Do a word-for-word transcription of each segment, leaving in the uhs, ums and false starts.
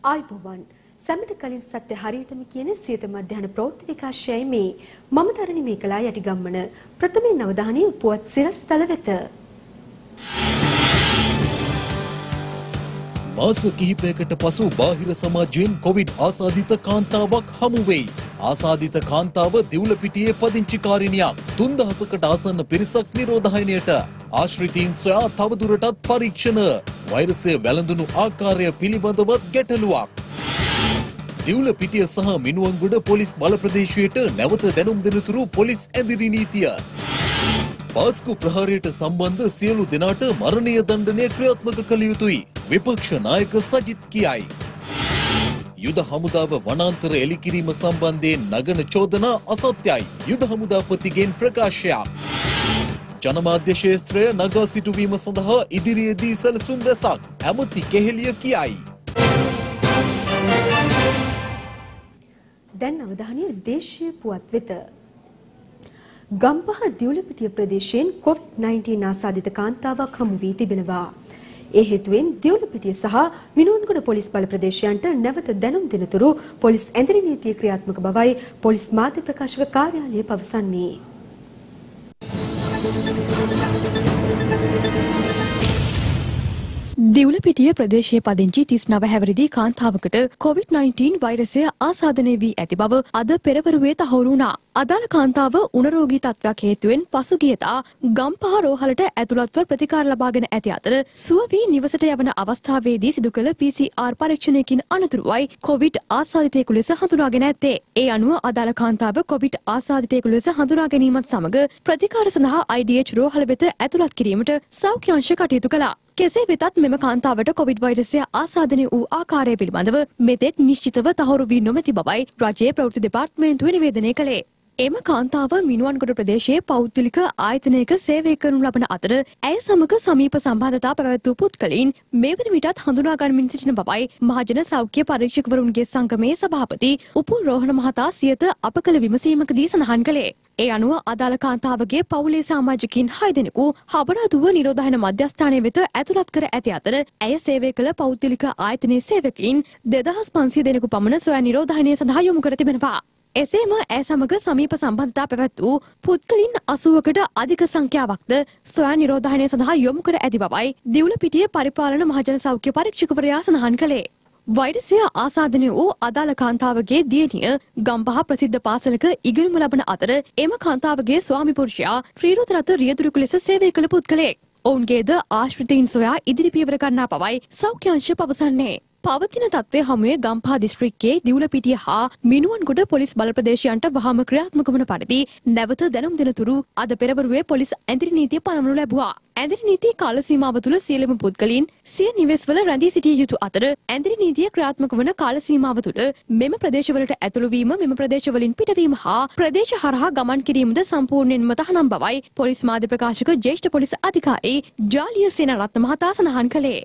ආයිබෝවන් සැමට කලින් සත්‍ය හරියටම කියන සියත මධ්‍යහන ප්‍රවෘත්ති විකාශයයි මේ මම තරණි මේකලා යටිගම්මන ප්‍රථමයෙන් අවධානය පුවත් සිරස්තල වෙත. මාස කිහිපයකට පසු බාහිර සමාජයෙන් කොවිඩ් ආසාදිත කාන්තාවක් හමු වෙයි. ආසාදිත කාන්තාව දිවුලපිටියේ පදිංචිකාරිනියක්. තුන්දහසකට ආසන්න පිරිසක් නිරෝධායනයට. ආශ්‍රිතීන් සොයා තවදුරටත් පරීක්ෂණ. වෛරසය වැළඳුණු ආකාරය පිළිබඳව ගැටලුවක්. දිවුලපිටිය සහ මිනුවන්ගොඩ පොලිස් බල ප්‍රදේශයට නැවත දැනුම් දෙනතුරු පොලිස් ඇඳිරි නීතිය. පාස්කු ප්‍රහාරයට සම්බන්ධ සියලු දෙනාට මරණීය දණ්ඩනය ක්‍රියාත්මක කළ යුතුයි. විපක්ෂ නායක සජිත් කියයි. යුද හමුදාව වනාන්තර එළිකිරීම සම්බන්ධයෙන් නගන චෝදනා අසත්‍යයි. යුද හමුදාපතිගෙන් ප්‍රකාශයක්. ජනමාධ්‍ය ශාස්ත්‍රය නගා සිටුවීම සඳහා ඉදිරියේදී සැලසුම් රැසක් ඇමති කෙහෙලිය කියයි. දැන් අවධානය දේශීය පුවත් වෙත. ගම්පහ දිවුලපිටිය ප්‍රදේශයෙන් කොවිඩ් නයින්ටීන් ආසාදිත කාන්තාවක් හමු වී තිබෙනවා. ඒ හේතුවෙන් දිවුලපිටිය සහ මිනුවන්ගොඩ පොලිස් බල ප්‍රදේශයන්ට නැවත දැනුම් දෙනතුරු පොලිස් ඇඳිරි නීතිය ක්‍රියාත්මක බවයි පොලිස් මාධ්‍ය ප්‍රකාශක කාර්යාලය පවසන්නේ. දිවුලපිටිය ප්‍රදේශයේ පදිංචි තිස් නව හැවිරිදි කාන්තාවකට කොවිඩ් නයින්ටීන් වෛරසය ආසාදනය වී ඇති බව අද පෙරවරුවේ තහවුරු වුණා. අදාළ කාන්තාව උණරෝගී තත්ත්වයක් හේතුවෙන් පසුගියදා ගම්පහ රෝහලට ඇතුළත්ව ප්‍රතිකාර ලබාගෙන ඇති අතර සුව වී නිවසට යවන අවස්ථාවේදී සිදු කළ පී සී ආර් පරීක්ෂණයකින් අනතුරුවයි කොවිඩ් ආසාදිතයෙකු ලෙස හඳුනාගෙන ඇත්තේ. ඒ අනුව අදාළ කාන්තාව කොවිඩ් ආසාදිතයෙකු ලෙස හඳුනා ගැනීමත් සමග ප්‍රතිකාර සඳහා ආයි ඩී එච් රෝහල වෙත ඇතුළත් කිරීමට සෞඛ්‍ය අංශ කටයුතු කළා. කෙසේ වෙතත් මෙම කාන්තාවට කොවිඩ් වෛරසය ආසාදනය වූ ආකාරය පිළිබඳව මෙතෙක් නිශ්චිතව තහවුරු වී නොමැති බවයි රජයේ ප්‍රවෘත්ති දෙපාර්තමේන්තුව නිවේදනය කළේ. එම කාන්තාව මිනුවන්ගොඩ ප්‍රදේශයේ පෞද්ගලික ආයතනයක සේවය කරනු ලබන අතර ඇය සමග සමීප සම්බන්ධතා පැවැත් වූ පුද්ගලයින් මේ වන විටත් හඳුනා ගනිමින් සිටින බවයි මහජන සෞඛ්‍ය පරීක්ෂකවරුන්ගේ සංගමේ සභාපති උපුල් රෝහණ මහතා සියත අප කළ විමසීමකදී සඳහන් කළේ. ඒ අනුව අදාළ කාන්තාවගේ පවුලේ සමාජිකින් හය දෙනෙකු හබරදුව නිරෝධායන මධ්‍යස්ථානය වෙත ඇතුළත් කර ඇති අතර ඇය සේවය කළ පෞද්ගලික ආයතනයේ සේවකයින් දෙදහස් පන්සිය දෙනෙකු පමණ සොයා නිරෝධායනය සඳහා යොමු කර තිබෙනවා. එසේම ඇය සමග සමීප සම්බන්ධතා පැවැත් වූ පුද්ගලින් අසූවකට අධික සංඛ්‍යාවක්ද සොයා නිරෝධායනය සඳහා යොමු කර ඇති බවයි දිවුලපිටිය පරිපාලන මහජන සෞඛ්‍ය පරීක්ෂකවරයා සඳහන් කළේ. වෛරසය ආසාදනය වූ අදාළ කාන්තාවගේ දියණිය ගම්පහ ප්‍රසිද්ධ පාසලක ඉගෙනුම ලබන අතර එම කාන්තාවගේ ස්වාමි පුරුෂයා ශ්‍රීරුද්‍රත රියදුරෙකු ලෙස සේවය කළ පුද්ගලයෙක්. ඔවුන්ගේද ආශ්‍රිතයින් සොයා ඉදිරි පියවර ගන්නා බවයි සෞඛ්‍ය අංශ පවසන්නේ. පවතින තත්ත්වය හමුවේ ගම්පහ දිස්ත්‍රික්කයේ දිවුලපිටිය හා මිනුවන්ගොඩ පොලිස් බල ප්‍රදේශයන්ට වහාම ක්‍රියාත්මක වන පරිදි නැවත දැනුම් දෙනතුරු අද පෙරවරුවේ පොලිස් ඇඳිරි නීතිය පනවනු ලැබුවා. ඇඳිරි නීති කාල සීමාව තුළ සියලුම පුද්ගලයන් සිය නිවෙස්වල රැඳී සිටිය යුතු අතර ඇඳිරි නීතිය ක්‍රියාත්මක වන කාල සීමාව තුළ මෙම ප්‍රදේශවලට ඇතුළු වීම මෙම ප්‍රදේශවලින් පිටවීම හා ප්‍රදේශ හරහා ගමන් කිරීමද සම්පූර්ණයෙන්ම තහනම් බවයි පොලිස් මාධ්‍ය ප්‍රකාශක ජ්‍යෙෂ්ඨ පොලිස් අධිකාරී ජාලිය සේනාරත්න මහතා සඳහන් කළේ.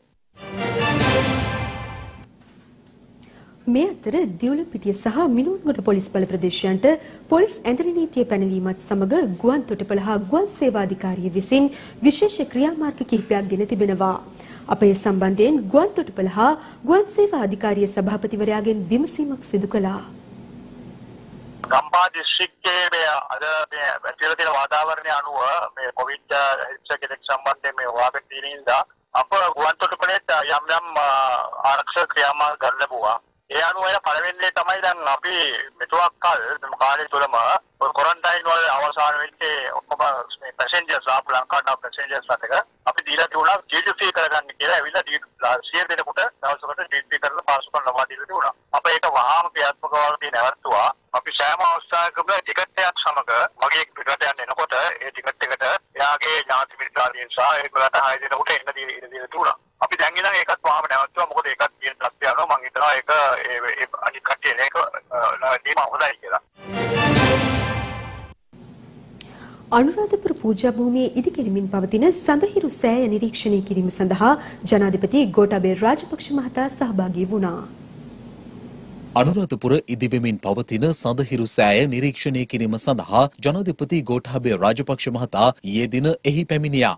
මේ අතර දිවුලපිටිය සහ මිනුවන්ගොඩ පොලිස් බල ප්‍රදේශයන්ට පොලිස් ඇඳිරි නීතිය පැනවීමත් සමග ගුවන් තොටුපළ හා ගුවන් සේවා අධිකාරිය විසින් විශේෂ ක්‍රියාමාර්ග කිහිපයක් ගෙන තිබෙනවා. අප ඒ සම්බන්ධයෙන් ගුවන් තොටුපළ හා ගුවන් සේවා අධිකාරිය සභාපතිවරයාගෙන් විමසීමක් සිදු කළා. ගම්පහ දිස්ත්‍රික්කයේ මේ අද මේ ඇතිවලා තියෙන වාතාවරණය අනුව මේ කොවිඩ් හෙල්සකෙක් සම්බන්ධයෙන් මේ හොයාගෙන තියෙන නිසා අප ගුවන් තොටුපළේ යම් යම් ආරක්ෂක ක්‍රියාමාර්ග ගන්න ලැබුවා. ඒ අනුව එන පළවෙනි තමයි දැන් අපි මෙතුවක් කල් මේ කාලය තුළම ක්වොරන්ටයින් වල අවසාන වෙච්ච ඔක්කොම මේ පැසෙන්ජර්ස් ආපු ලංකාවට පැසෙන්ජර්ස් අතක අපි දීලා තිබුණා ජී ෆී කරගන්න කියලා ඇවිල්ලා සිය දෙනෙකුට දවසකට ජී ෆී කරලා පාසුකම් ලබා දීලා තිබුණා. අප ඒක වහාම ක්‍රියාත්මක වලදී නැවතුවා. අපි සෑම අවස්ථාවකම ටිකට් එකක් සමග මගේ පිටට යන්න එනකොට ඒ ටිකට් එකට එයාගේ ඥාති මිත්‍රාදීන් සහ ඒකට හය දෙනෙකුට එන්න දීලා තිබුණා. අපි දැන් ඉඳන් ඒකත් වහාම නැවතුවා. මොකද ඒකත් කියන තත්ත්වය අනුව මම හිතනවා ඒක ඒ අනිත් කට්ටිය ඒක නවතීම හොඳයි කියලා. අනුරාධපුර පූජා භූමියේ ඉදිකෙරමින් පවතින සඳහිරු සෑය නිරීක්ෂණය කිරීම සඳහා ජනාධිපති ගෝඨාභය රාජපක්ෂ මහතා සහභාගී වුණා. අනුරාධපුර ඉදිවෙමින් පවතින සඳහිරු සෑය නිරීක්ෂණය කිරීම සඳහා ජනාධිපති ගෝඨාභය රාජපක්ෂ මහතා ඊයේ දින එහි පැමිණියා.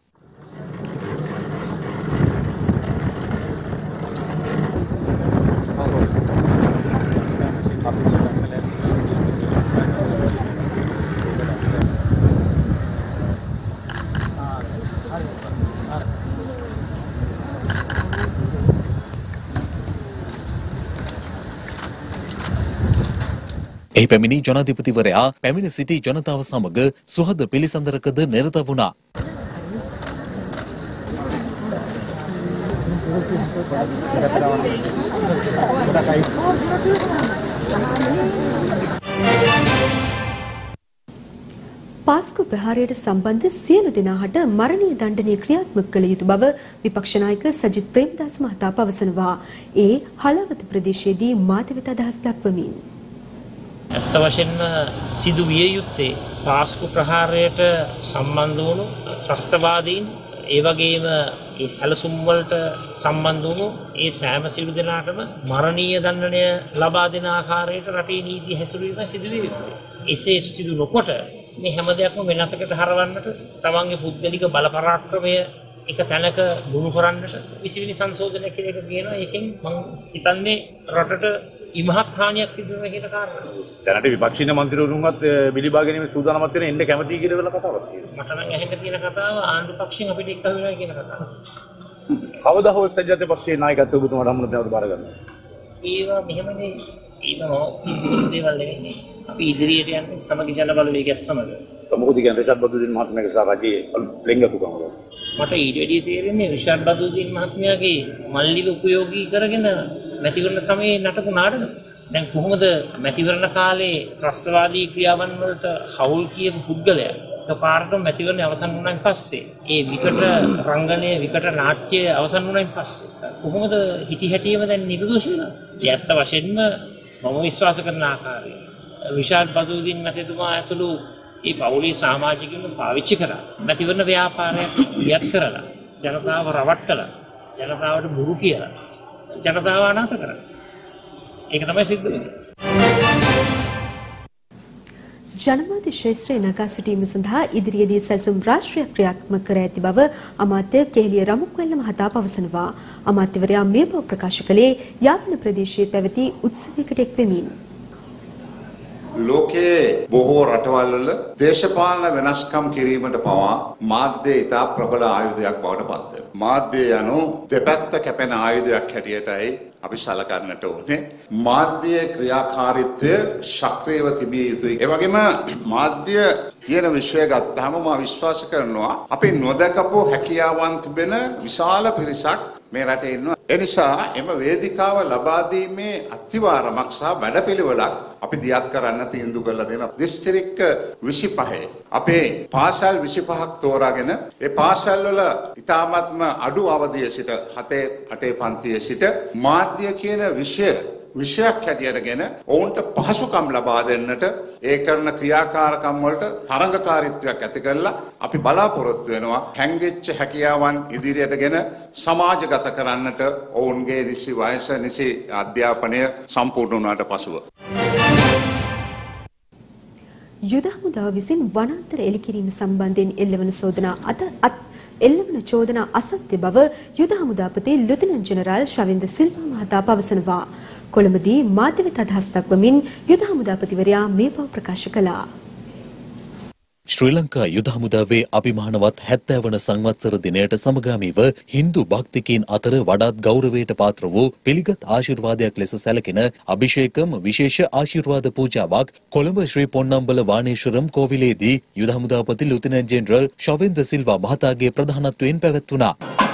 එහි පැමිණි ජනාධිපතිවරයා පැමිණ සිටි ජනතාව සමග සුහද පිළිසඳරකද නිරත වුණා. පාස්කු ප්‍රහාරයට සම්බන්ධ සියලු දෙනාට මරණීය දණ්ඩනය ක්‍රියාත්මක කළ යුතු බව විපක්ෂ නායක සජිත් ප්‍රේමදාස මහතා පවසනවා. ඒ හලාවත ප්‍රදේශයේදී මාධ්‍ය වෙත අදහස් දක්වමින් ඇත්ත වශයෙන්ම සිදු විය යුත්තේ පාස්කු ප්‍රහාරයට සම්බන්ධ වුණු ත්‍රස්තවාදීන් ඒ වගේම ඒ සැලසුම් වලට සම්බන්ධ වුණු ඒ සෑම සිළු දෙනාටම මරණීය දණ්ඩනය ලබා දෙන ආකාරයට රටේ නීති හැසිරීම සිදු විය යුතුයි. එසේ සිදු නොකොට මේ හැම දෙයක්ම වෙනතකට හරවන්නට තමන්ගේ පුද්ගලික බල පරාක්‍රමය එක තැනක දුරු කරන්නට විසිවිලි සංශෝධනය කියලා එක කියනවා. ඒකෙන් මම හිතන්නේ රටට ඉමහත් හානියක් සිදු වෙන කියන කාරණා. දැනට විපක්ෂීය මන්ත්‍රීවරුන්වත් බිලිබා ගැනීම සූදානම්වත් වෙන එන්න කැමතියි කියලා වෙන කතාවක් තියෙනවා. මට නම් ඇහෙන්න තියෙන කතාව ආණ්ඩු පක්ෂයෙන් අපිට එක්ක වෙනවා කියන කතාව. කවදා හෝ සජ්ජාත පක්ෂයේ නායකත්වය ඔබතුමාට හම්බුනොත් නැවත බාර ගන්නවා. ඒවා මෙහෙමනේ ඊනෝ දේවල් නෙවෙයි. අපි ඉදිරියට යන්නේ සමගි ජන බලවේගයත් සමග. මොකද කියන්නේ රිෂාඩ් බදුදීන් මහත්මයාගේ සහ රජයේ ලෙන්ගතුකම වල. මට ඊට වැඩිය තේරෙන්නේ රිෂාඩ් බදුදීන් මහත්මයාගේ මල්ලික උපයෝගී කරගෙන මැතිවරණ සමයේ නටපු නාටක. දැන් කොහොමද මැතිවරණ කාලේ ත්‍රස්තවාදී ක්‍රියාවන් වලට හවුල් කියපු පුද්ගලයා එකපාරටම මැතිවරණය අවසන් වුණාන් පස්සේ ඒ විකට රංගනයේ විකට නාට්‍යය අවසන් වුණාන් පස්සේ කොහොමද හිටි හැටියම දැන් නිර්දෝෂ වෙනවා? ඒ ඇත්ත වශයෙන්ම මම විශ්වාස කරන ආකාරය රිෂාඩ් බදුදීන් මැතිතුමා ඇතුළු ඒ පවුලේ සමාජිකයන් පාවිච්චි කරලා මැතිවරණ ව්‍යාපාරයක් ඉවත් කරලා ජනතාව රවට්ටලා ජනතාවට බුරු කියලා ජනතාව අනාථ කරා. ඒක තමයි සිද්ධ වෙන්නේ. ජනමාධ්‍ය ශ්‍රේෂ්ඨ නගා සිටීම සඳහා ඉදිරියේදී සැලසුම් රාශියක් ක්‍රියාත්මක කර ඇති බව අමාත්‍ය කෙහෙලිය රමුක්වැල්ල මහතා පවසනවා. අමාත්‍යවරයා මේ බව ප්‍රකාශ කළේ යාපන ප්‍රදේශයේ පැවති උත්සවයකට එක් වෙමින්. ලෝකයේ බොහෝ රටවල් වල දේශපාලන වෙනස්කම් කිරීමට පවා මාධ්‍ය ඉතා ප්‍රබල ආයුධයක් බවට පත් වෙනවා. මාධ්‍ය යනු දෙපැත්ත කැපෙන ආයුධයක් හැටියටයි අපි සලකන්නට ඕනේ. මාධ්‍ය ක්‍රියාකාරීත්වය ශක්‍රීයව තිබිය යුතුයි. ඒ වගේම මාධ්‍ය කියන විෂය ගත්තාම මම විශ්වාස කරනවා අපි නොදකපු හැකියාවන් තිබෙන විශාල පිරිසක් මේ රටේ ඉන්නවා. ඒ නිසා එම වේදිකාව ලබා දීමේ අතිවාරමක් සහ වැඩපිළිවෙලක් අපි දියත් කරන්න තීන්දුව කරලා දෙනවා. දිස්ත්‍රික්ක විසිපහ අපේ පාසල් විසිපහක් තෝරාගෙන ඒ පාසල් වල ඉතාමත්ම අඩු අවධිය සිට හතේ අටේ පන්තියේ සිට මාධ්‍ය කියන විෂය විෂයක් හැටියටගෙන ඔවුන්ට පහසුකම් ලබා දෙන්නට ඒ කරන ක්‍රියාකාරකම් වලට තරඟකාරීත්වයක් ඇති කරලා අපි බලාපොරොත්තු වෙනවා හැංගෙච්ච හැකියාවන් ඉදිරියටගෙන සමාජගත කරන්නට ඔවුන්ගේ නිසි වයස නිසි අධ්‍යාපනය සම්පූර්ණ වුණාට පසුව. යුද හමුදාව විසින් වනාන්තර එළිකිරීම සම්බන්ධයෙන් එල්ලවන චෝදනා අත අත් එල්ලවන චෝදනා අසත්‍ය බව යුද හමුදාපති ලෙතනන්ට් ජෙනරාල් ශවින්ද සිල්වා මහතා පවසනවා. කොළඹදී මාධ්‍ය වෙත අදහස් දක්වමින් යුද හමුදාපතිවරයා මේ බව ප්‍රකාශ කළා. ශ්‍රී ලංකා යුද හමුදාවේ අභිමානවත් හැත්තෑ වන සංවත්සර දිනයට සමගාමීව හින්දු භක්තිකයින් අතර වඩාත් ගෞරවයට පාත්‍ර වූ පිළිගත් ආශිර්වාදයක් ලෙස සැලකෙන අභිෂේකම් විශේෂ ආශිර්වාද පූජාවක් කොළඹ ශ්‍රී පොන්නම්බල වානේශ්වරම් කෝවිලේදී යුද හමුදාපති ලෙතනන්ට් ජෙනරල් ශවින්ද්‍ර සිල්වා මහතාගේ ප්‍රධානත්වයෙන් පැවැත්වුණා.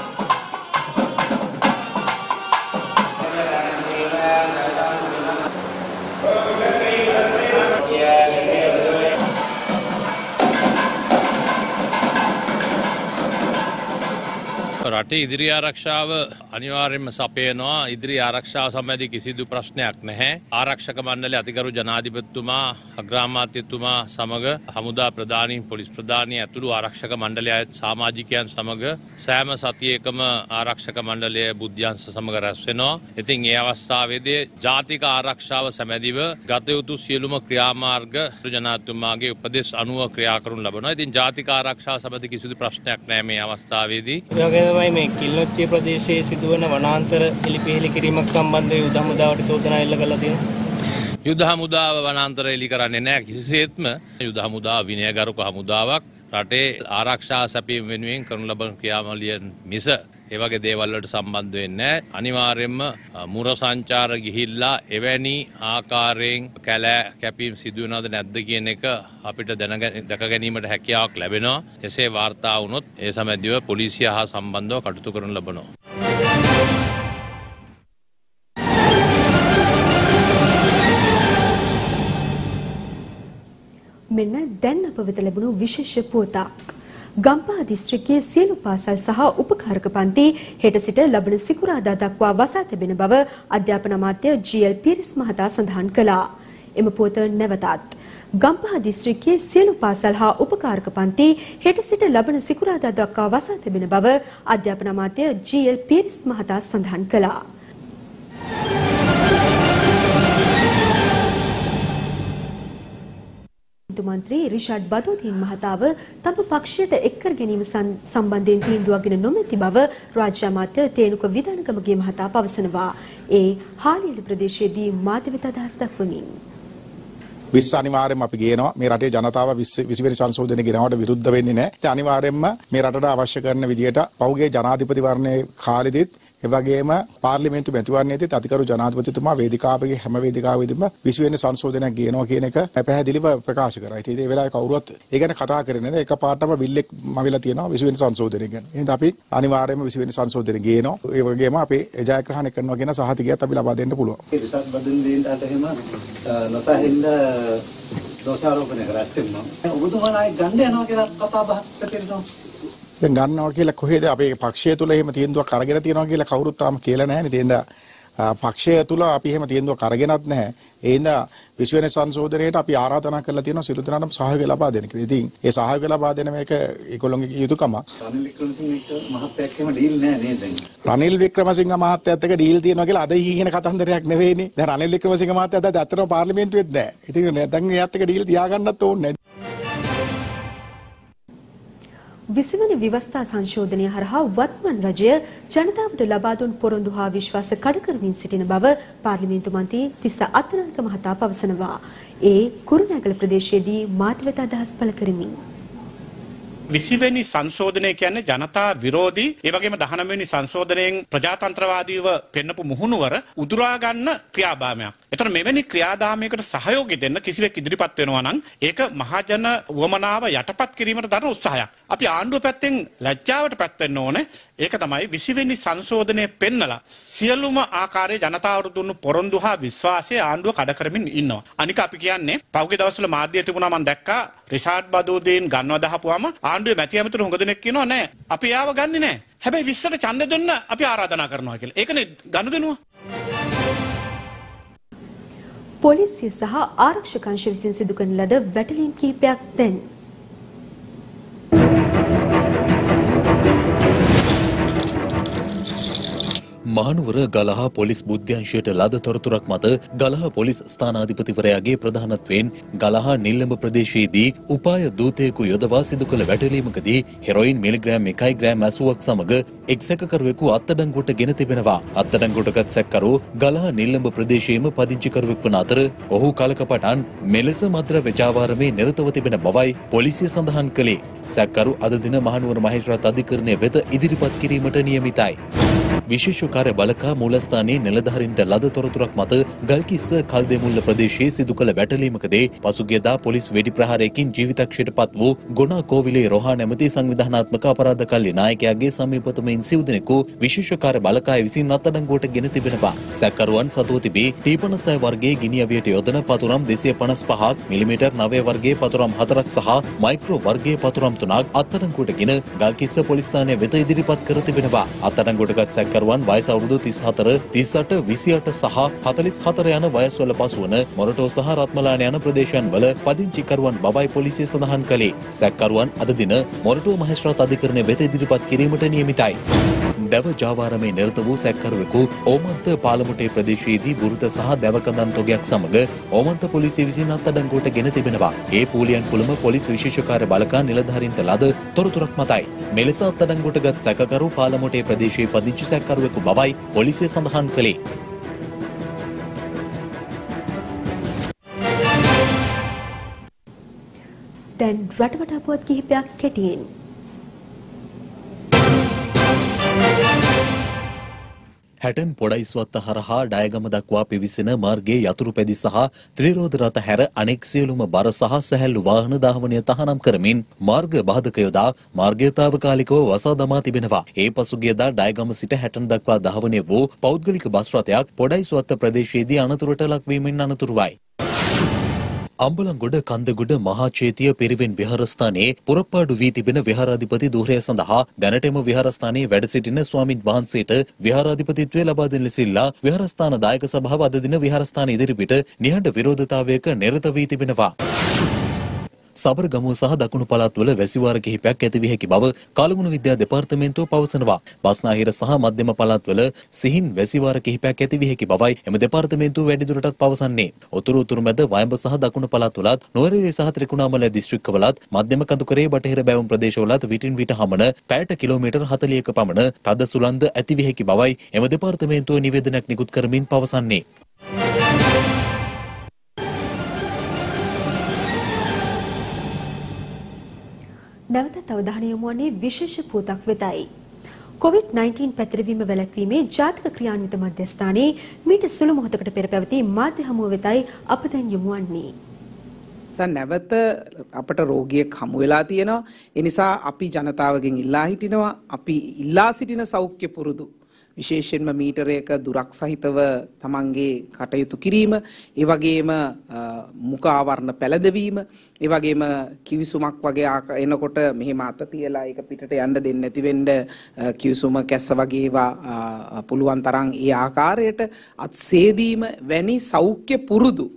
රටේ ඉදිරි ආරක්ෂාව අනිවාර්යයෙන්ම සපයනවා. ඉදිරි ආරක්ෂාව සම්බන්ධී කිසිදු ප්‍රශ්නයක් නැහැ. ආරක්ෂක මණ්ඩලයේ අතිගරු ජනාධිපතිතුමා අග්‍රාමාත්‍යතුමා සමග හමුදා ප්‍රධානී පොලිස් ප්‍රධානී ඇතුළු ආරක්ෂක මණ්ඩලයේ සමාජිකයන් සමග සෑම සතියකම ආරක්ෂක මණ්ඩලයේ බුද්ධ්‍යංශ සමග රැස් වෙනවා. ඉතින් ඒ අවස්ථාවේදී ජාතික ආරක්ෂාව සැමැදිව ගත යුතු සියලුම ක්‍රියාමාර්ග ජනාධිපතිතුමාගේ උපදෙස් අනුව ක්‍රියා කරනු ලබනවා. ඉතින් ජාතික ආරක්ෂාව සම්බන්ධ කිසිදු ප්‍රශ්නයක් නැහැ මේ අවස්ථාවේදී. මේ කිල්ලොච්චිය ප්‍රදේශයේ සිදුවන වනාන්තර එළිපෙහෙළි කිරීමක් සම්බන්ධව යුද හමුදාවට චෝදනා එල්ල කරලා තියෙනවා. යුද හමුදාව වනාන්තර එළි කරන්නේ නැහැ කිසිසේත්ම. යුද හමුදාව විනයගරුක හමුදාවක්. රටේ ආරක්ෂා සැපීම වෙනුවෙන් කරනු ලබන ක්‍රියාවලිය මිස ඒ වගේ දේවල් වලට සම්බන්ධ වෙන්නේ නැහැ. අනිවාර්යයෙන්ම මුර සංචාර ගිහිල්ලා එවැනි ආකාරයෙන් කැලෑ කැපීම් සිදු වෙනවද නැද්ද කියන එක අපිට දැක ගැනීමට හැකියාවක් ලැබෙනවා. එසේ වාර්තා වුණොත් ඒ සමගිව පොලිසිය හා සම්බන්ධව කටයුතු කරන ලබනවා. මෙන්න දැන් අප වෙත ලැබුණු විශේෂ පුවතක්. ගම්පහ දිස්ත්‍රික්කයේ සියලු පාසල් සහ උපකාරක පන්ති හෙට සිට ලබන සිකුරාදා දක්වා වසා තිබෙන බව අධ්‍යාපන අමාත්‍ය ජී.එල්. පීරිස් මහතා සඳහන් කළා. එම පුවත නැවතත් ගම්පහ දිස්ත්‍රික්කයේ සියලු පාසල් හා උපකාරක පන්ති හෙට සිට ලබන සිකුරාදා දක්වා වසා තිබෙන බව අධ්‍යාපන අමාත්‍ය ජී.එල්. පීරිස් මහතා සඳහන් කළා. මන්ත්‍රී රිෂාඩ් බදෝදීන් මහතාව තම පක්ෂයට එක් කර ගැනීම සම්බන්ධයෙන් තීන්දුවක් ගෙන නොමැති බව රාජ්‍ය අමාත්‍ය තේනුක විධානගමගේ මහතා පවසනවා. ඒ හාලියල ප්‍රදේශයේදී මාධ්‍ය වෙත අදහස් දක්වමින් විශ්ව අනිවාර්යයෙන්ම අපි ගේනවා මේ රටේ ජනතාව විසි වෙනි සංශෝධනය ගෙනවට විරුද්ධ වෙන්නේ නැහැ. ඒ අනිවාර්යයෙන්ම මේ රටට අවශ්‍ය කරන විදියට පෞගේ ජනාධිපතිවරණයේ කාලෙදිත් ඒ වගේම පාර්ලිමේන්තු මැතිවරණයේදීත් අධිකරු ජනාධිපතිතුමා වේදිකාවකගේ හැම වේදිකාවෙදිම විසි වෙනි සංශෝධනයක් ගේනවා කියන එක පැහැදිලිව ප්‍රකාශ කරා. ඉතින් ඒ වෙලාවේ කවුරුවත් ඒ ගැන කතා කරන්නේ නැහැ. එකපාරටම බිල්ලෙක් මවිලා තියෙනවා විසි වෙනි සංශෝධනය ගැන. එහෙනම් අපි අනිවාර්යයෙන්ම විසි වෙනි සංශෝධනය ගේනවා. ඒ වගේම අපි ජයග්‍රහණය කරනවා කියන සහතිකයත් අපි ලබා දෙන්න පුළුවන්. ඒ රිසර්ච් බඳින් දෙන්නට එහෙම නොසහින්ද දෝෂාරෝපණය කරත්තෙම ඔබතුමාලා ගන්න යනවා කියලා කතා බහක් කරනවා. දැන් ගන්නවා කියලා කොහෙද අපේ පක්ෂය තුල එහෙම තීන්දුවක් අරගෙන තියනවා කියලා කවුරුත් තාම කියලා නැහැ නේද? එහෙනම් පක්ෂය තුල අපි එහෙම තීන්දුවක් අරගෙනත් නැහැ. ඒ හින්දා විසි වෙනි සංශෝධනයේට අපි ආරාධනා කරලා තියෙනවා සියලු දෙනාටම සහයෝගය ලබා දෙන්න කියලා. ඉතින් ඒ සහයෝගය ලබා දෙන මේක ඒගොල්ලෝගේ යුතුයකම. රනිල් වික්‍රමසිංහ මහත්තයාත් එහෙම ඩීල් නැහැ නේද දැන්? රනිල් වික්‍රමසිංහ මහත්තයාත් එක්ක ඩීල් තියෙනවා කියලා අද ඊගෙන කතන්දරයක් නෙවෙයිනේ. දැන් රනිල් වික්‍රමසිංහ මහත්තයා දැන් ඇත්තටම පාර්ලිමේන්තුවේත් නැහැ. ඉතින් දැන් එයාත් එක්ක ඩීල් තියාගන්නත් ඕනේ නැහැ. විසිවන ව්‍යවස්ථා සංශෝධනය හරහා වත්මන් රජය ජනතාවට ලබා දුන් පොරොන්දු හා විශ්වාස කඩ කරමින් සිටින බව පාර්ලිමේන්තු මන්ත්‍රී තිස්ස අත්තනායක මහතා පවසනවා. ඒ කුරුණෑගල ප්‍රදේශයේදී මාධ්‍ය වෙත අදහස් පළ කරමින් විසිවෙනි සංශෝධනය කියන්නේ ජනතා විරෝධී ඒ වගේම දහනවවෙනි සංශෝධනයෙන් ප්‍රජාතන්ත්‍රවාදීව පෙන්නපු මුහුණුවර උදුරා ගන්න ක්‍රියාදාමයක්. එතන මෙවැනි ක්‍රියාදාමයකට සහයෝගය දෙන්න කිසිවෙක් ඉදිරිපත් වෙනවා නම් ඒක මහජන වමනාව යටපත් කිරීමට දරන උත්සාහයක්. අපි ආණ්ඩුව පැත්තෙන් ලැජ්ජාවට පැත් වෙන්න ඕනේ. ඒක තමයි විසිවෙනි සංශෝධනය පෙන්නලා සියලුම ආකාරයේ ජනතාවට දුන්නු පොරොන්දු හා විශ්වාසය ආණ්ඩුව කඩ කරමින් ඉන්නවා. අනික අපි කියන්නේ පහුගිය දවස්වල මාධ්‍යයේ තිබුණා මම දැක්කා රිෂාඩ් බදෝදීන් ගන්නව දහපුවාම ආණ්ඩුවේ මැති ඇමතුරු හොඟ දෙනෙක් කියනවා නෑ අපි යාව ගන්නෙ නෑ. හැබැයි විස්සට ඡන්දෙ දුන්න අපි ආරාධනා කරනවා කියලා. ඒකනේ ගනුදෙනුව. පොලිසිය සහ ආරක්ෂක අංශ විසින් සිදු කරන ලද වැටලීම් කිහිපයක් දැන් මහනුවර ගලහ පොලිස් බුද්ධ්‍යංශයට ලද තොරතුරක් මත ගලහ පොලිස් ස්ථානාධිපතිවරයාගේ ප්‍රධානත්වයෙන් ගලහ නිල්ලඹ ප්‍රදේශයේදී උපාය දූතයෙකු යොදවා සිදු කළ වැටලීමකදී හෙරොයින් මිලිග්‍රෑම් එකයි ග්‍රෑම් ඇසුවක් සමග එක් සැකකරුවෙකු අත්අඩංගුවට ගෙන තිබෙනවා. අත්අඩංගුවටගත් සැකකරු ගලහ නිල්ලඹ ප්‍රදේශයේම පදිංචිකරුවෙක් වන අතර ඔහු කලකපටන් මෙලෙස මද්ද්‍රව්‍ය ජාවාරමේ නිරතව තිබෙන බවයි පොලිසිය සඳහන් කළේ. සැකකරු අද දින මහනුවර මහේස්ත්‍රාත් අධිකරණය වෙත ඉදිරිපත් කිරීමට නියමිතයි. විශේෂ කාර්ය බලකා මූලස්ථානයේ නිලධාරීන්ට ලද තොරතුරක් මත ගල්කිස්ස කල්දෙමුල්ල ප්‍රදේශයේ සිදු කළ වැටලීමකදී පසුගියදා පොලිස් වෙඩි ප්‍රහාරයකින් ජීවිතක්ෂයට පත් වූ ගොනා කෝවිලේ රෝහා නැමැති සංවිධානාත්මක අපරාධ කල්ලි නායකයාගේ සමීපතමයින් සිව් දෙනෙකු විශේෂ කාර්ය බලකාය විසින් අත්අඩංගුවට ගෙන තිබෙනවා. සැකකරුවන් සතුව තිබී ටී පනස් වර්ගයේ ගිනි අවියට යොදන පතුරම් දෙසිය පනස් පහක් මිලිමීටර් නවය වර්ගයේ පතුරම් හතරක් සහ මයික්‍රෝ වර්ගයේ පතුරම් තුනක් අත්අඩංගුවට ගෙන ගල්කිස්ස පොලිස් ස්ථානය වෙත ඉදිරිපත් කර තිබෙනවා. අත්අඩංගුවටගත් සැකකරුවන් වයස අවුරුදු තිස් හතර, තිස් අට, විසි අට සහ හතළිස් හතර යන වයස්වල පසුවන මොරටෝ සහ රත්මලාන යන ප්‍රදේශයන් වල පදිංචිකරුවන් බවයි පොලිසිය සඳහන් කළේ. සැකකරුවන් අද දින මොරටෝ මහේස්ත්‍රාත් අධිකරණය වෙත ඉදිරිපත් කිරීමට නියමිතයි. දැව ජාවාරමේ නිරත වූ සැකකරුවෙකු ඕමන්ත පාලමුටේ ප්‍රදේශයේදී බුරුත සහ දැව කඳන් තොගයක් සමග ඕමන්ත පොලිසිය විසින් අත්අඩංගුවට ගෙන තිබෙනවා. ඒ පූලියන් කුළුම පොලිස් විශේෂ කාර්ය බලකා නිලධාරීන්ට ලද තොරතුරක් මතයි. මෙලෙස අත්අඩංගුවටගත් සැකකරු පාලමුටේ ප්‍රදේශයේ පදිංචි සැකකරුවෙකු බවයි පොලිසිය සඳහන් කළේ. දැන් රටවටා පුවත් කිහිපයක් කෙටියෙන් හැටන් පොඩයිස්වත්ත හරහා ඩයගම දක්වා පිවිසෙන මාර්ගයේ යතුරු පැදි සහ ත්‍රිරෝධ රථ හැර අනෙක් සියලුම බර සහ සැහැල්ලු වාහන ධාවනය තහනම් කරමින් මාර්ග බාධක යොදා මාර්ගය තාවකාලිකව වසා දමා තිබෙනවා. ඒ පසුගියදා ඩයගම සිට හැටන් දක්වා ධාවනය වූ පෞද්ගලික බස් රථයක් පොඩයිස්වත්ත ප්‍රදේශයේදී අනතුරට ලක්වීමෙන් අනතුරුවයි. අම්බලන්ගොඩ කන්දගොඩ මහාචේතිය පිරිවෙන් විහාරස්ථානයේ පුරප්පාඩු වී තිබෙන විහාරාධිපති ධූරය සඳහා දැනටම විහාරස්ථානයේ වැඩ සිටින ස්වාමින් වහන්සේට විහාරාධිපතිත්වය ලබා දෙන ලෙසිල්ලා විහාරස්ථාන දායක සභාව අද දින විහාරස්ථාන ඉදිරිපිට නිහඬ විරෝධතාවයක නිරත වී තිබෙනවා. සබරගමුව සහ දකුණු පළාත්වල වැසිවාර කිහිපයක් ඇති විය හැකි බව කාලගුණ විද්‍යා දෙපාර්තමේන්තුව පවසනවා. බස්නාහිර සහ මධ්‍යම පළාත්වල සිහින් වැසිවාර කිහිපයක් ඇති විය හැකි බවයි එම දෙපාර්තමේන්තුව වැඩිදුරටත් පවසන්නේ. උතුරු උතුරු මැද වයඹ සහ දකුණු පළාත්වලත් නුවරඑළිය සහ ත්‍රිකුණාමලය දිස්ත්‍රික්කවලත් මධ්‍යම කඳුකරේ බටහිර බැවුම් ප්‍රදේශවලත් විටින් විට හමන පැයට කිලෝමීටර් හතළිහක පමණ තද සුළංද ඇති විය හැකි බවයි එම දෙපාර්තමේන්තුව නිවේදනයක් නිකුත් කරමින් පවසන්නේ. නැවතත් අවධානය යොමු වන්නේ විශේෂ පුවතක් වෙතයි. කොවිඩ් නයින්ටීන් පැතිරවීම වැළැක්වීමේ ජාතික ක්‍රියාන්විත මධ්‍යස්ථානයේ මීට සුළු මොහොතකට පෙර පැවති මාධ්‍ය හමුව වෙතයි අප දැන් යොමු වන්නේ. නැවත අපට රෝගියෙක් හමු වෙලා තියෙනවා. ඒ නිසා අපි ජනතාවගෙන් ඉල්ලා හිටිනවා අපි ඉල්ලා සිටින සෞඛ්‍ය පුරුදු විශේෂයෙන්ම මීටරයක දුරක් සහිතව තමන්ගේ කටයුතු කිරීම, ඒ වගේම මුඛ ආවරණ පැළඳවීම, ඒ වගේම කිවිසුමක් වගේ එනකොට මෙහෙම අත තියලා ඒක පිටට යන්න දෙන්නේ නැති වෙන්න කිවිසුම කැස්ස වගේ ඒවා පුළුවන් තරම් ඒ ආකාරයට අත් සේදීම වැනි සෞඛ්‍ය පුරුදු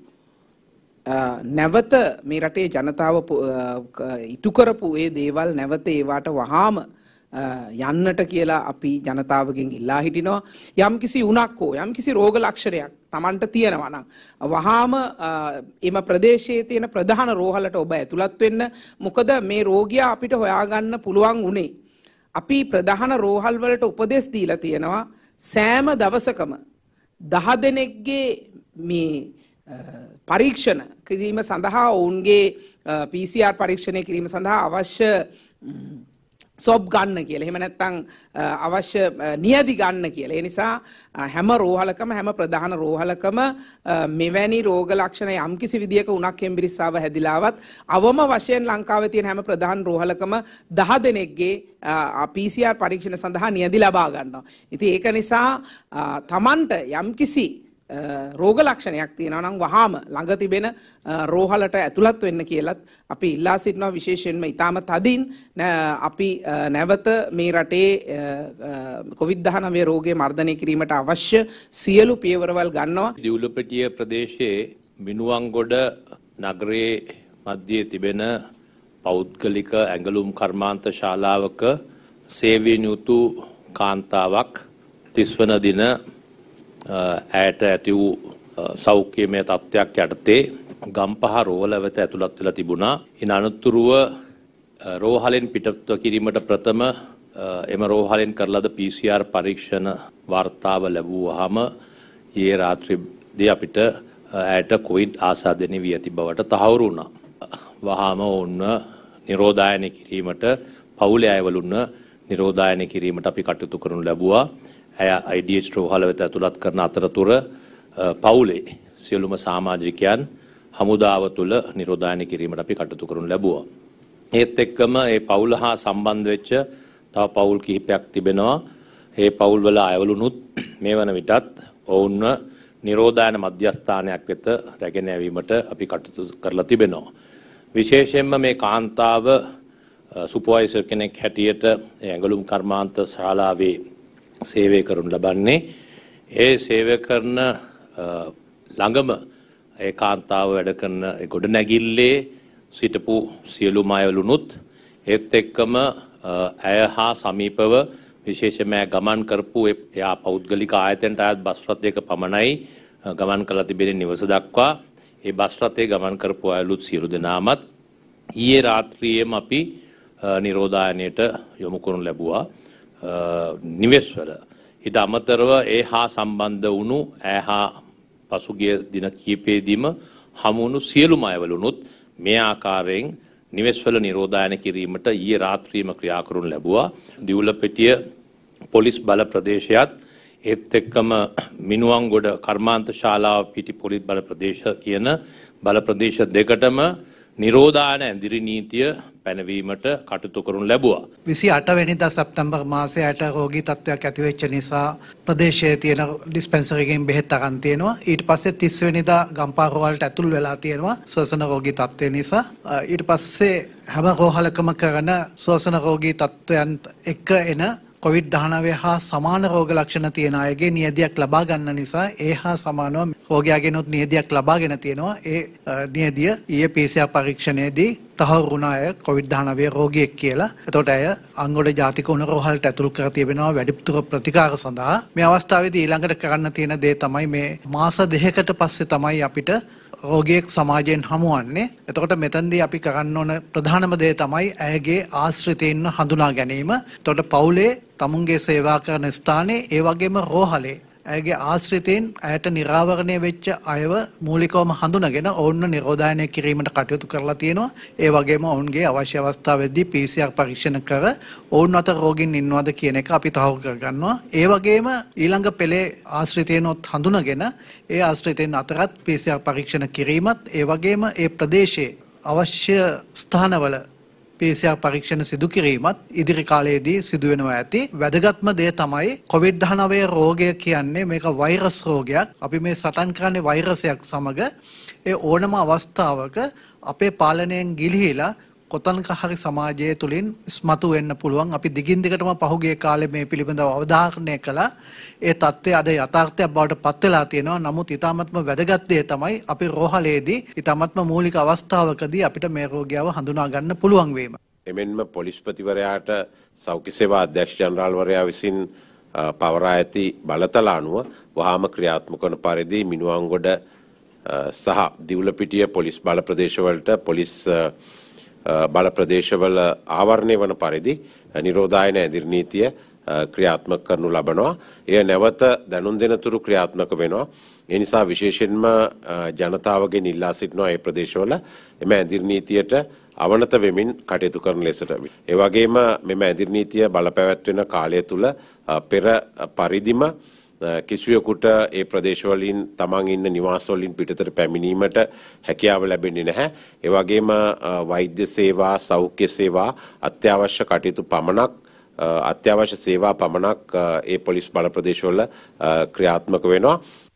නැවත මේ රටේ ජනතාව ඉටු කරපු ඒ දේවල් නැවත ඒවට වහාම යන්නට කියලා අපි ජනතාවගෙන් ඉල්ලා හිටිනවා. යම්කිසි උණක් හෝ යම්කිසි රෝග ලක්ෂණයක් Tamanට තියෙනවා නම් වහාම එම ප්‍රදේශයේ තියෙන ප්‍රධාන රෝහලට ඔබ ඇතුළත් වෙන්න. මොකද මේ රෝගියා අපිට හොයාගන්න පුළුවන් උනේ අපි ප්‍රධාන රෝහල් වලට උපදෙස් දීලා තියෙනවා සෑම දවසකම දහ දෙනෙක්ගේ මේ පරීක්ෂණ කිරීම සඳහා ඔවුන්ගේ පී සී ආර් පරීක්ෂණය කිරීම සඳහා අවශ්‍ය සොබ් ගන්න කියලා. එහෙම නැත්නම් අවශ්‍ය නියදි ගන්න කියලා. ඒ නිසා හැම රෝහලකම හැම ප්‍රධාන රෝහලකම මෙවැනි රෝග ලක්ෂණ යම්කිසි විදියක උණක් හෙම්බිරිස්සාව හැදිලාවත් අවම වශයෙන් ලංකාවේ තියෙන හැම ප්‍රධාන රෝහලකම දහ දෙනෙක්ගේ පී සී ආර් පරීක්ෂණ සඳහා නියදි ලබා ගන්නවා. ඉතින් ඒක නිසා Tamanට යම්කිසි රෝග ලක්ෂණයක් තියෙනවා නම් වහාම ළඟ තිබෙන රෝහලට ඇතුළත් වෙන්න කියලත් අපි ඉල්ලා සිටිනවා. විශේෂයෙන්ම ඊටම තදින් අපි නැවත මේ රටේ කොවිඩ් දහනවය රෝගය මර්ධනය කිරීමට අවශ්‍ය සියලු පියවරවල් ගන්නවා. දිවුලපිටිය ප්‍රදේශයේ මිනුවන්ගොඩ නගරයේ මැදේ තිබෙන පෞද්ගලික ඇඟලුම් කර්මාන්ත ශාලාවක සේවයෙන් යුතු කාන්තාවක් තිස් වන දින ඇයට ඇති වූ සෞඛ්‍යමය තත්ත්වයක් යටතේ ගම්පහ රෝහල වෙත ඇතුළත් වෙලා තිබුණා. ඉන් අනතුරුව රෝහලෙන් පිටත්ව කිරීමට ප්‍රථම එම රෝහලෙන් කරලද පී සී ආර් පරීක්ෂණ වාර්තාව ලැබුවාම ඊයේ රාත්‍රියේදී අපිට ඇයට කොවිඩ් ආසාදනය වී ඇති බවට තහවුරු වුණා. වහාම ඔවුන්ව නිරෝධායනය කිරීමට පවුලේ අයවලුන්ව නිරෝධායනය කිරීමට අපි කටයුතු කරනු ලැබුවා. ඇය ආයි ඩී එච් රෝහල වෙත ඇතුළත් කරන අතරතුර පවුලේ සියලුම සමාජිකයන් හමුදාව තුළ නිරෝධායනය කිරීමට අපි කටයුතු කරනු ලැබුවා. ඒත් එක්කම ඒ පවුල හා සම්බන්ධ වෙච්ච තව පවුල් කිහිපයක් තිබෙනවා. ඒ පවුල් වල අයවලුනුත් මේ වන විටත් ඔවුන්ව නිරෝධායන මධ්‍යස්ථානයක් වෙත රැගෙන යැවීමට අපි කටයුතු කරලා තිබෙනවා. විශේෂයෙන්ම මේ කාන්තාව සුපර්වයිසර් කෙනෙක් හැටියට ඇඟලුම් කර්මාන්ත ශාලාවේ සේවය කරනු ලබන්නේ. ඒ සේවය කරන ළඟම ඒ කාන්තාව වැඩ කරන ගොඩනැගිල්ලේ සිටපු සියලුම අයවලුනුත් ඒත් එක්කම ඇය හා සමීපව විශේෂයෙන්ම ගමන් කරපු එයා පෞද්ගලික ආයතනයට අයත් බස් රථයක පමණයි ගමන් කරලා තිබෙන නිවස දක්වා ඒ බස් රථයේ ගමන් කරපු අයලුත් සියලු දෙනාමත් ඊයේ රාත්‍රියේම අපි නිරෝධායනයට යොමු කරනු ලැබුවා. නිවෙස්වල ඊට අමතරව ඒ හා සම්බන්ධ වුණු ඇය හා පසුගිය දින කිහිපෙදීම හමු වුණු සියලුම අයවලුනුත් මේ ආකාරයෙන් නිවෙස්වල නිරෝධායන කිරීමට ඊයේ රාත්‍රියේම ක්‍රියා කරනු ලැබුවා. දිවුලපිටිය පොලිස් බල ප්‍රදේශයත් ඒත් එක්කම මිනුවන්ගොඩ කර්මාන්ත ශාලාව පිටි පොලිස් බල ප්‍රදේශ කියන බල ප්‍රදේශ දෙකටම නිරෝධායන ඇඳිරි නීතිය පැනවීමට කටයුතු කරනු ලැබුවා. විසි අට වෙනිදා සැප්තැම්බර් මාසයට රෝගී තත්ත්වයක් ඇති වෙච්ච නිසා ප්‍රදේශයේ තියෙන ඩිස්පෙන්සරි එකෙන් බෙහෙත් අරන් තියෙනවා. ඊට පස්සේ තිස් වෙනිදා ගම්පහ රෝහලට ඇතුල් වෙලා තියෙනවා ශ්වසන රෝගී තත්ත්වය නිසා. ඊට පස්සේ හැම රෝහලකම කරන ශ්වසන රෝගී තත්ත්වයන් එක්ක එන කොවිඩ් දහනවය හා සමාන රෝග ලක්ෂණ තියෙන අයගේ නියැදියක් ලබා ගන්න නිසා ඒ හා සමානව රෝගයාගෙනුත් නියැදියක් ලබාගෙන තියෙනවා. ඒ නියැදිය ඊයේ පී සී ආර් පරීක්ෂණයේදී තහවුරු වුණ අය කොවිඩ් දහනවය රෝගියෙක් කියලා. එතකොට අය අංගොඩ ජාතික උණ රෝහලට ඇතුළු කර තිබෙනවා වැඩිපුර ප්‍රතිකාර සඳහා. මේ අවස්ථාවේදී ඊළඟට කරන්න තියෙන දේ තමයි මේ මාස දෙකකට පස්සේ තමයි අපිට රෝගියෙක් සමාජයෙන් හමුවන්නේ. එතකොට මෙතනදී අපි කරන්න ඕන ප්‍රධානම දේ තමයි ඇයගේ ආශ්‍රිතයින්ව හඳුනා ගැනීම. එතකොට පවුලේ තමුන්ගේ සේවා කරන ස්ථානයේ ඒ වගේම රෝහලේ ඇයගේ ආශ්‍රිතයින් ඇයට නිරාවරණය වෙච්ච අයව මූලිකවම හඳුනගෙන ඔවුන්ව නිරෝධායනය කිරීමට කටයුතු කරලා තියෙනවා. ඒ වගේම ඔවුන්ගේ අවශ්‍ය අවස්ථාවේදී පී සී ආර් පරීක්ෂණ කර ඔවුන් අතර රෝගීන් ඉන්නවද කියන එක අපි තහවුරු කරගන්නවා. ඒ වගේම ඊළඟ පෙළේ ආශ්‍රිතයින්වත් හඳුනගෙන ඒ ආශ්‍රිතයින් අතරත් පී සී ආර් පරීක්ෂණ කිරීමත් ඒ වගේම ඒ ප්‍රදේශයේ අවශ්‍ය ස්ථානවල පී සී ආර් පරීක්ෂණ සිදු කිරීමත් ඉදිරි කාලයේදී සිදු වෙනවා ඇති. වැදගත්ම දේ තමයි කොවිඩ් දහනවය රෝගය කියන්නේ මේක වෛරස් රෝගයක්. අපි මේ සටන් කරන්නේ වෛරසයක් සමග. ඒ ඕනම අවස්ථාවක අපේ පාලනයෙන් ගිලිහිලා කොතනක හරි සමාජය තුළින් ඉස්මතු වෙන්න පුළුවන්. අපි දිගින් දිගටම පහුගිය කාලේ මේ පිළිබඳව අවධාරණය කළා. ඒ தත්ත්වය අද යථාර්ථයක් බවට පත් වෙලා තියෙනවා. නමුත් ඊටාත්ම වැදගත් දේ තමයි අපි රෝහලේදී ඊටාත්ම මූලික අවස්ථාවකදී අපිට මේ රෝගියව හඳුනා ගන්න පුළුවන් වීම. එමෙන්ම පොලිස්පතිවරයාට සෞඛ්‍ය සේවා අධ්‍යක්ෂ ජනරාල්වරයා විසින් පවරා ඇති බලතල අනුව වහාම ක්‍රියාත්මක වන පරිදි මිනුවන්ගොඩ සහ දිවුලපිටිය පොලිස් බල ප්‍රදේශවලට පොලිස් බල ප්‍රදේශවල ආවරණය වන පරිදි නිරෝධායන ඇඳිරි නීතිය ක්‍රියාත්මක කරනු ලබනවා. එය නැවත දැනුම් දෙනතුරු ක්‍රියාත්මක වෙනවා. ඒ නිසා විශේෂයෙන්ම ජනතාවගෙන් ඉල්ලා සිටිනවා මේ ප්‍රදේශවල එම ඇඳිරි නීතියට අවනත වෙමින් කටයුතු කරන ලෙසට. ඒ වගේම මෙම ඇඳිරි නීතිය බලපැවැත්වෙන කාලය තුල පෙර පරිදිම කිසියෙකුට ඒ ප්‍රදේශවලින් තමන් ඉන්න නිවාසවලින් පිටතට පැමිණීමට හැකියාව ලැබෙන්නේ නැහැ. ඒ වගේම වෛද්‍ය සේවා, සෞඛ්‍ය සේවා, අත්‍යවශ්‍ය කටයුතු පමණක් අත්‍යවශ්‍ය සේවා පමණක් ඒ පොලිස් බල ප්‍රදේශවල ක්‍රියාත්මක වෙනවා.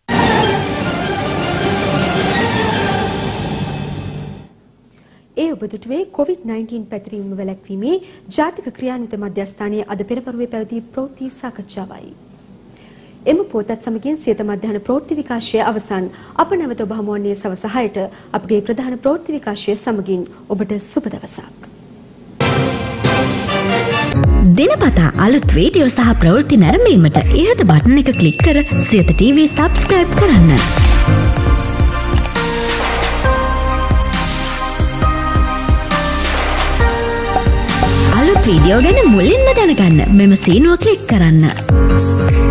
ඒ ඔබතුටුවේ කොවිඩ් නයින්ටීන් පැතිරීම වැළැක්වීමේ ජාතික ක්‍රියාන්විත මධ්‍යස්ථානයේ අද පෙරවරුවේ පැවති ප්‍රවෘත්ති සාකච්ඡාවයි. එම පොතත් සමගින් සියත මධ්‍යහන ප්‍රවෘත්ති විකාශය අවසන්. අප නැවත ඔබ හමුවන්නේ සවස හයට අපගේ ප්‍රධාන ප්‍රවෘත්ති විකාශය සමගින්. ඔබට සුබ දවසක්. දිනපතා අලුත් වීඩියෝ සහ ප්‍රවෘත්ති නැරඹීමට ඉහත බටන් එක ක්ලික් කර සියත ටීවී සබ්ස්ක්‍රයිබ් කරන්න. අලුත් වීඩියෝ ගැන මුලින්ම දැනගන්න මෙම සීනුව ක්ලික් කරන්න.